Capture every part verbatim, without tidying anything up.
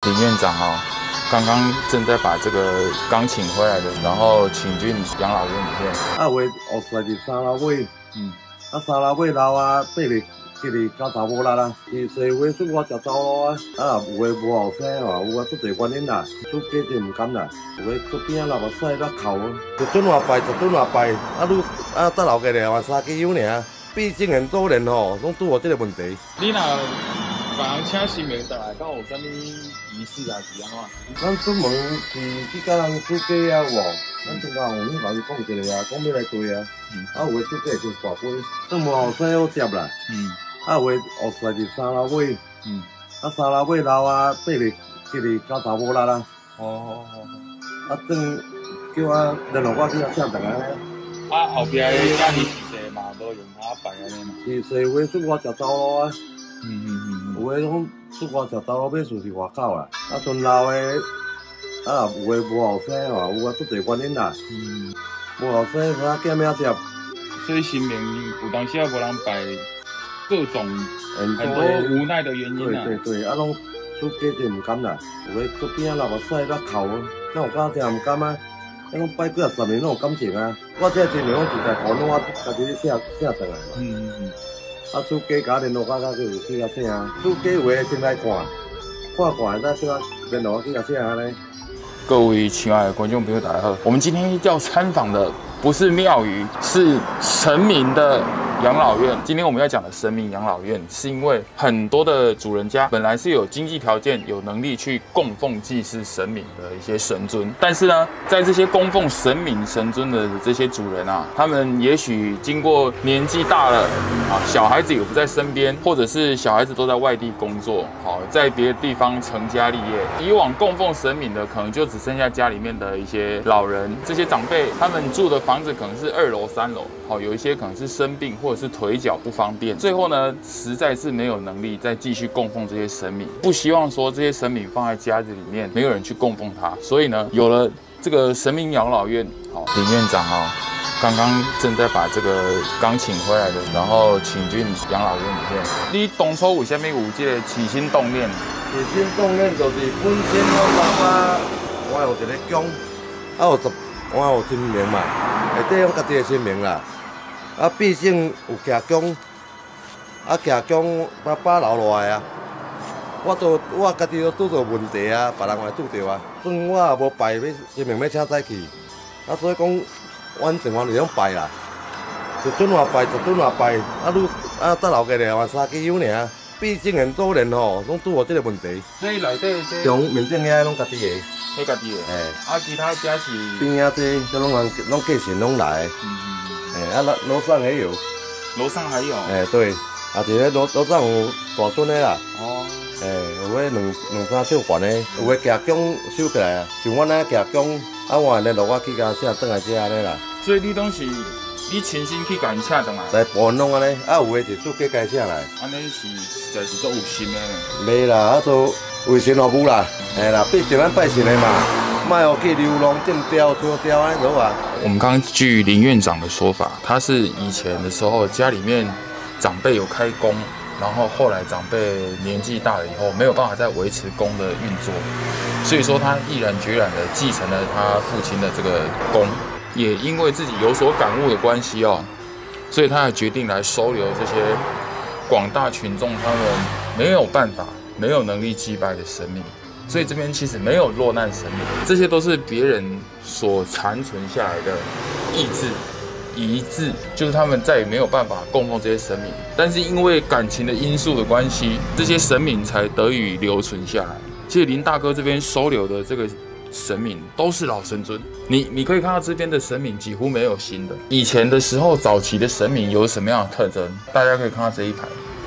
林院长哦，刚刚正在把这个刚请回来的，然后请进养老院里面。 啊，话学出来是三老尾，嗯，啊三老尾老啊，爬入去哩九查某力啦，是社会出外食走路啊，啊有诶无后生哦，有啊足侪原因啦，出家就毋甘啦，有诶出边啊流目屎落哭啊，一准偌拜，一准偌拜，啊愈啊搭老家咧换三支油尔，毕竟很多人吼拢拄有即个问题。 你若别人请神明倒来，敢有啥物仪式啊？是安怎？ 咱出门是去甲人出家啊有无？咱先讲有影甲伊讲一个啊，讲要来对啊，啊有诶出家就跋杯，都无后生好接啦。嗯。啊，话学出来是三老尾，嗯，啊三老尾老啊，爬入去哩九查某力啦。哦哦哦。啊，正叫我联络我去遐请顿啊。 啊，后壁诶家己是谁嘛，都用他摆安尼嘛。 是社会出外食走路啊。 嗯嗯嗯。 有诶拢出外食走路，买厝是外口啦。啊，剩老诶，啊有诶无后生哦，有啊足侪原因啦。嗯。无后生，啥囝命接。 所以神明有当时啊无人拜。各种很多无奈的原因啊， 对对对，啊，拢出家就唔甘啦，有诶出边啊流目屎落哭啊，那有敢真唔甘啊？迄拢拜几啊十年拢有感情啊。我这真名我实在可能我家己写写转来嘛。嗯嗯嗯。啊，出家甲联络我，甲去去甲请啊。出家有诶先来看，看看再再联络我去甲请安尼。 各位亲爱的观众朋友，大家好，我们今天要参访的不是庙宇，是神明的养老院。今天我们要讲的神明养老院，是因为很多的主人家本来是有经济条件、有能力去供奉祭祀神明的一些神尊，但是呢，在这些供奉神明神尊的这些主人啊，他们也许经过年纪大了啊，小孩子也不在身边，或者是小孩子都在外地工作，好，在别的地方成家立业。以往供奉神明的，可能就只剩下家里面的一些老人，这些长辈，他们住的房子可能是二楼、三楼，好，有一些可能是生病或者是腿脚不方便，最后呢，实在是没有能力再继续供奉这些神明，不希望说这些神明放在家子里面没有人去供奉它，所以呢，有了这个神明养老院。好，林院长哦，刚刚正在把这个刚请回来的，然后请进养老院里面。你当初为什么有这个起心动念？ 起心动念就是本身我爸爸，我有一个宫，啊有十，我有神明嘛，内底用家己的神明啦。啊，毕竟有徛宫，啊徛宫爸爸留落来啊，我都我家己都拄着问题啊，别人也拄着啊。算我也无拜要神明要请早起，啊所以讲，阮情况是拢拜啦，一准偌拜，一准偌拜，啊愈啊搭老家咧换三支油尔。毕竟很多人吼拢拄有即个问题。 所以内底这从面顶遐拢家己个， 迄家己个。诶，啊其他家是边仔这这拢人拢继承拢来。嗯嗯。诶，啊楼楼上也有。 楼上还有。诶， 对，啊伫咧楼楼上有大孙的啦。哦。诶，有迄两两三尺悬的，有诶徛弓收起来啊，像阮安徛弓，啊我咧落我去甲请转来这安尼啦。 所以你拢是你亲身去甲因请转来？ 来部分拢安尼，啊有诶就出家家请来。 安尼是实在是足有心的呢。 袂啦，啊都为神服务啦，嘿啦，毕竟咱拜神的嘛。卖哦去流浪订雕做雕安好啊。 我们刚刚据林院长的说法，他是以前的时候家里面长辈有开工，然后后来长辈年纪大了以后没有办法再维持工的运作，所以说他毅然决然的继承了他父亲的这个工，也因为自己有所感悟的关系哦，所以他也决定来收留这些广大群众他们没有办法、没有能力祭拜的神明。所以这边其实没有落难神明，这些都是别人所残存下来的意志、遗志，就是他们再也没有办法供奉这些神明，但是因为感情的因素的关系，这些神明才得以留存下来。其实林大哥这边收留的这个神明都是老神尊，你你可以看到这边的神明几乎没有新的。以前的时候，早期的神明有什么样的特征？大家可以看到这一排。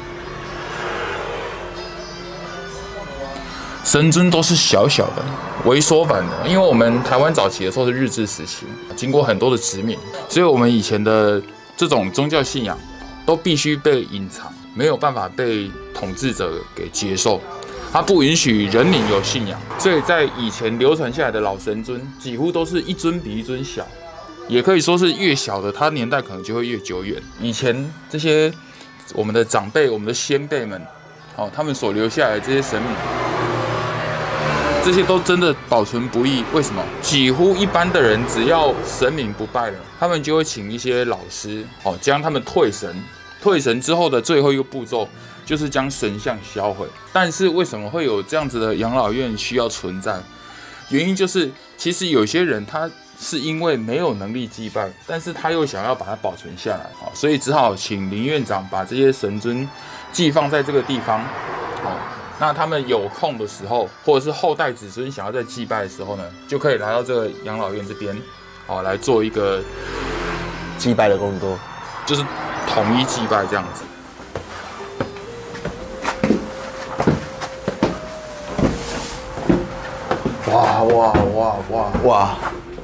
神尊都是小小的、微缩版的，因为我们台湾早期的时候是日治时期，经过很多的殖民，所以我们以前的这种宗教信仰都必须被隐藏，没有办法被统治者给接受，他不允许人民有信仰，所以在以前流传下来的老神尊几乎都是一尊比一尊小，也可以说是越小的，它年代可能就会越久远。以前这些我们的长辈、我们的先辈们，哦，他们所留下来的这些神明。 这些都真的保存不易。为什么？几乎一般的人只要神明不拜了，他们就会请一些老师，哦，将他们退神。退神之后的最后一个步骤，就是将神像销毁。但是为什么会有这样子的养老院需要存在？原因就是，其实有些人他是因为没有能力祭拜，但是他又想要把它保存下来，所以只好请林院长把这些神尊寄放在这个地方。那他们有空的时候，或者是后代子孙想要在祭拜的时候呢，就可以来到这个养老院这边，好来做一个祭拜的工作， 就是统一祭拜这样子。哇哇哇哇哇！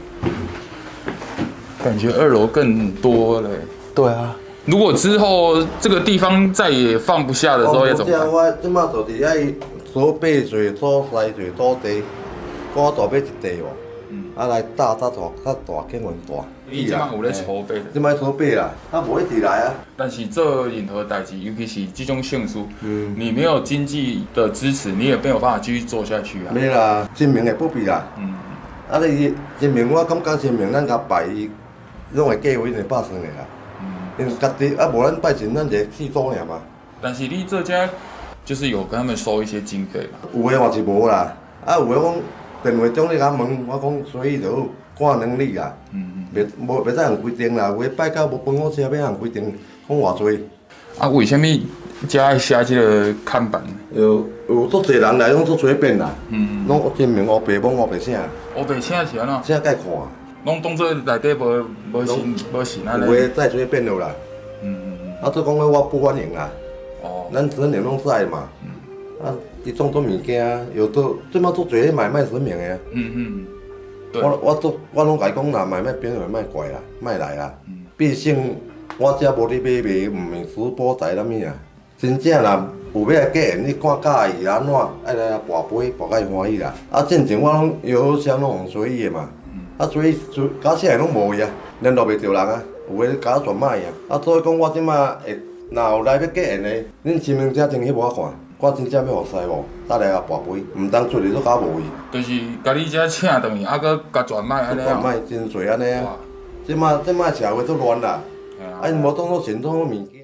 感觉二楼更多了。 对啊。 如果之后这个地方再也放不下的时候，要怎么办？ 我即马就是爱所备水、所塞水、所地，我大买一地哦，嗯，啊来搭搭大较大景文大。 你即马有咧筹备？ 即摆筹备啦，啊无一直来啊。 但是做任何代志，尤其是这种性事，嗯，你没有经济的支持，你也没有办法继续做下去啊。 没啦，神明会不必啦。嗯，啊你神明，我感觉神明咱甲拜伊，拢会过为一百算的啦。因为家己啊，无咱拜神，咱一个祭祖尔嘛。 但是你这家就是有跟他们收一些经费嘛？ 有诶嘛是无啦，啊有诶讲电话中咧甲问，我讲所以就看能力啦。嗯嗯。袂无袂使按规定啦，有诶拜到无帮我车要按规定，讲偌济。啊， 为什么遮爱写即个看板？ 有有足侪人来，拢足随便啦。嗯嗯。拢真名乌白蒙乌白啥？ 乌白啥是安怎？ 啥该看？ 拢当做内底无无信无信安尼。 有诶再随便了啦。嗯嗯嗯。啊，做讲我不欢迎啦。哦。咱神明拢知嘛。嗯。啊，伊种种物件，有做即马做侪买卖神明诶。嗯嗯。我我做我拢甲伊讲啦，买卖边个卖怪啦，卖来啦。嗯。毕竟我遮无咧买卖，毋是私补财啥物啊。真正啦，有要来结缘，你看介意安怎，爱来跋杯，跋甲伊欢喜啦。啊，进前我拢摇啥拢用随意诶嘛。啊，所以假设拢无去啊，联络袂着人啊，有诶甲我全卖啊。啊，所以讲我即马会，若有来要结缘诶，恁身份证真翕我看，我真正要互使无？再来啊，跋杯，毋当出去都甲我无去。 就是甲你遮请倒去，啊，搁甲全卖安尼啊。 全卖真侪安尼啊！即马即马社会都乱啦，啊，因无当作传统物件。